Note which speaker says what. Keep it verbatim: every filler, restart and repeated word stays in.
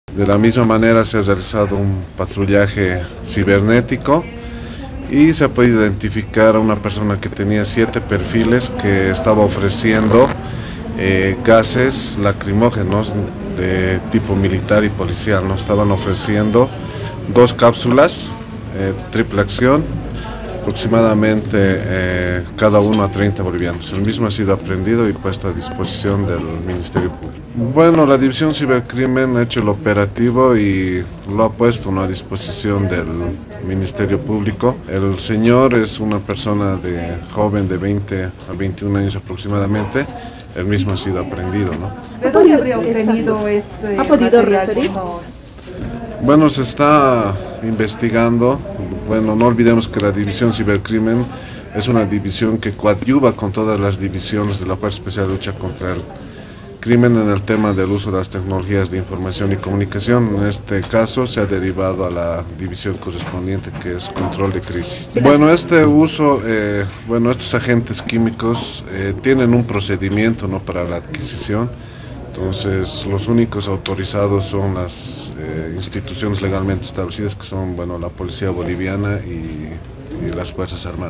Speaker 1: De la misma manera se ha realizado un patrullaje cibernético y se ha podido identificar a una persona que tenía siete perfiles que estaba ofreciendo eh, gases lacrimógenos de tipo militar y policial, ¿no? Estaban ofreciendo dos cápsulas, eh, triple acción, aproximadamente eh, cada uno a treinta bolivianos. El mismo ha sido aprehendido y puesto a disposición del Ministerio Público. Bueno, la División Cibercrimen ha hecho el operativo y lo ha puesto, ¿no?, a disposición del Ministerio Público. El señor es una persona de joven de veinte a veintiún años aproximadamente. El mismo ha sido aprehendido, ¿no?
Speaker 2: ¿De dónde habría obtenido este
Speaker 3: ¿Ha podido
Speaker 2: material?
Speaker 3: referir?
Speaker 1: Bueno, se está investigando. Bueno, no olvidemos que la División Cibercrimen es una división que coadyuva con todas las divisiones de la Fuerza Especial de Lucha contra el Crimen en el tema del uso de las tecnologías de información y comunicación. En este caso se ha derivado a la división correspondiente, que es control de crisis. Bueno, este uso, eh, bueno, estos agentes químicos eh, tienen un procedimiento, ¿no?, para la adquisición. Entonces, los únicos autorizados son las eh, instituciones legalmente establecidas, que son, bueno, la Policía Boliviana y, y las Fuerzas Armadas.